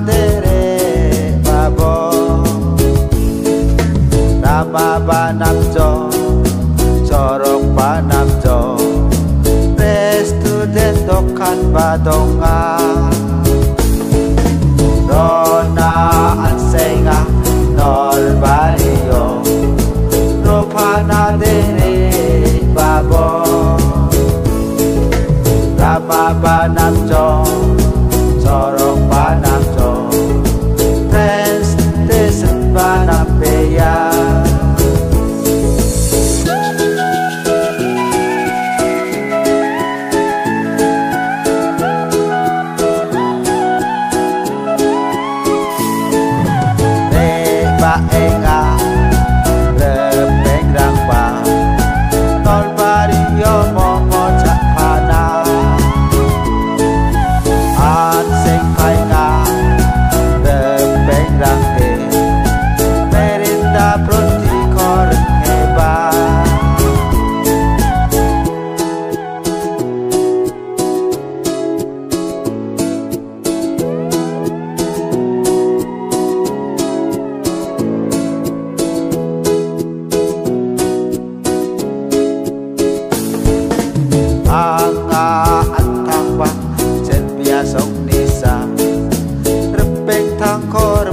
dere babo nama banamjo jorok banamjo student dokan badonga Rona ansenga nol bario Ropana dere babo Rama banamjo jorok banamjo Friends desen banampeya enga repeng rangpa tol bario momo cakana an sing painga repeng rangke perinda pronti koreng hebat anga antang ba jen biasong nisa repeng tangkor